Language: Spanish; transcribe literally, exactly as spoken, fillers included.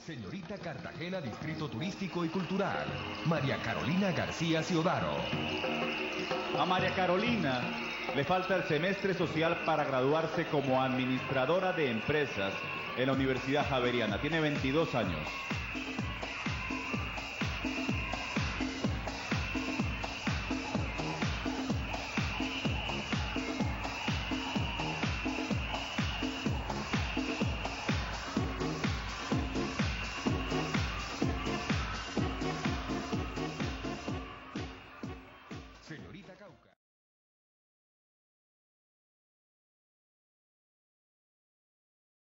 Señorita Cartagena, Distrito Turístico y Cultural, María Carolina García Ciodaro. A María Carolina le falta el semestre social para graduarse como administradora de empresas en la Universidad Javeriana. Tiene veintidós años.